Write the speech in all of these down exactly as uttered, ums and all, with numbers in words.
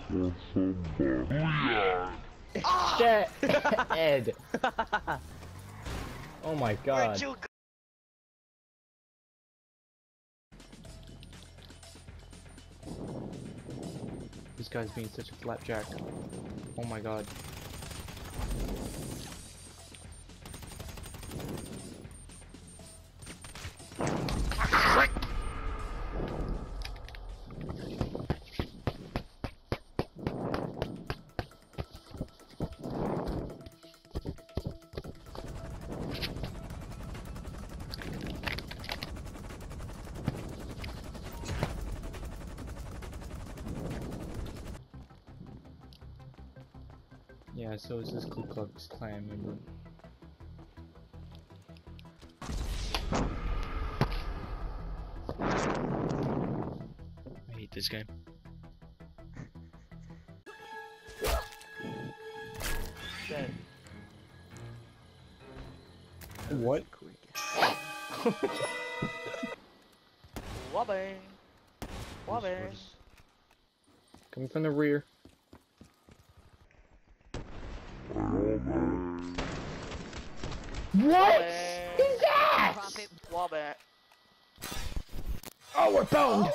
Shit! Ed! Oh my god. Where'd you go? This guy's being such a flapjack. Oh my god. Yeah, so is this Ku Klux Klan member. I hate this game. Dead. What? Wobbing. Wobbing. Coming from the rear. What is that? Wobbing. Oh, we're boned!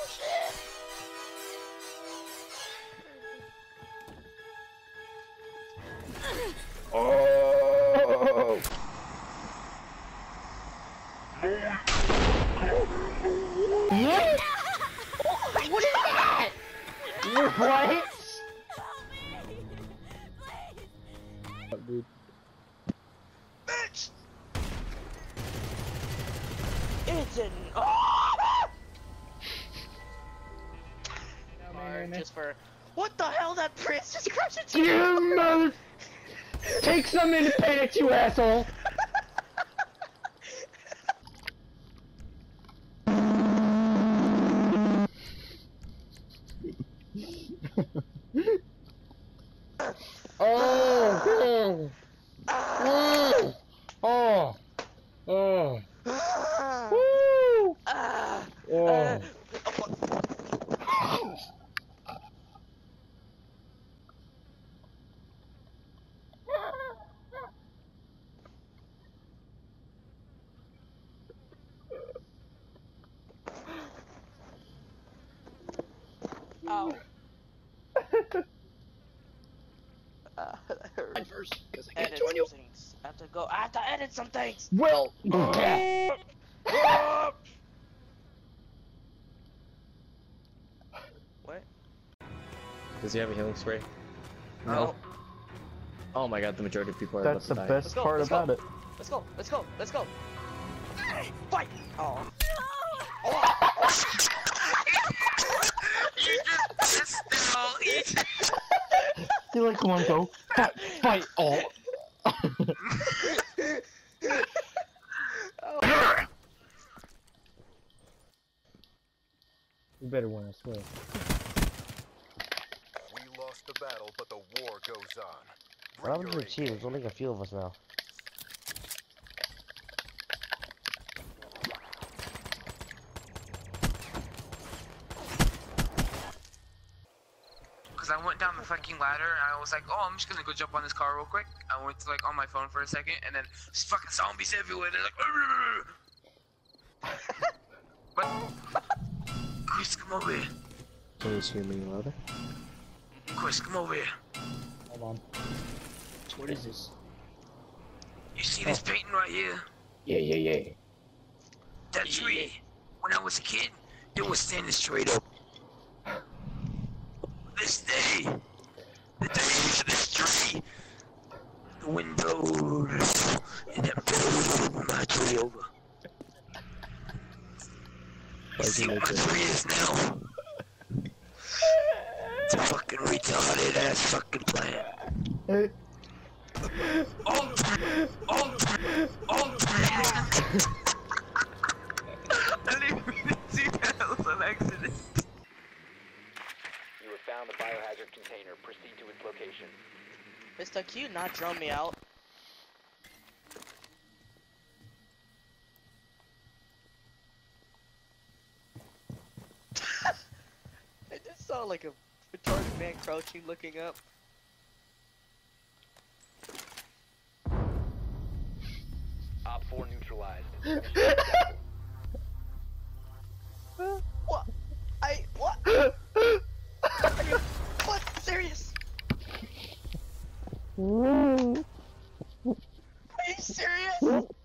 Oh! What? What is that? What? What, dude? Bitch! It's an oh! Or just for what the hell? That prince just crashed into you. You mother! Take some independence, you asshole! Oh! Oh! Oh! Oh! Woo! Oh! Ow. Uh, that hurt. First, because I can't Edit join you. some things. I have to go. I have to edit some things. Well, What? Does he have a healing spray? No. Oh my god, the majority of people are That's the about to die. best go, part let's about go. it. Let's go. Let's go. Let's go. Fight. Oh. You're like, come on, go. Fight, fight, oh. you better win, I swear. We lost the battle, but the war goes on. What happened to the team? There's only a few of us now. Cause I went down the fucking ladder and I was like, oh, I'm just gonna go jump on this car real quick. I went to like on my phone for a second and then there's fucking zombies everywhere. They're like, but Chris, come over here. Can you hear me louder? Chris, come over here. Hold on. What is this? You see this painting right here? Yeah, yeah, yeah. That tree. When I was a kid, it was standing straight up. This day, the days of this tree, the windows, and that blew my tree over. You see what my tree is now? It's a fucking retarded ass fucking plant. Oh, oh, oh, I didn't even see that. It was an accident. You have found the biohazard container. Proceed to its location. Mister Q, not drum me out. I just saw like a retarded man crouching, looking up. Op four neutralized. What? I what? Are you what? Serious? Are you serious?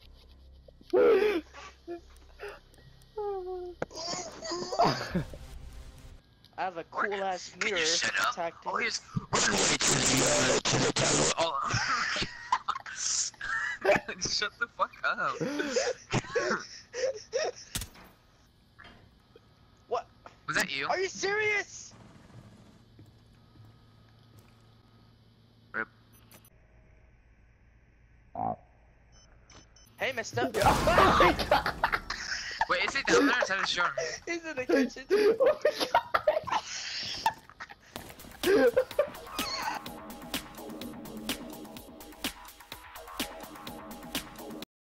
I have a cool ass Can mirror you shut up? tactic. Always run away to the, uh, to the tower. Oh. Shut the fuck up. What? Was that you? Are you serious? Rip. Hey, mister. Wait, is he down there or is that his short? He's in the kitchen. Oh my God.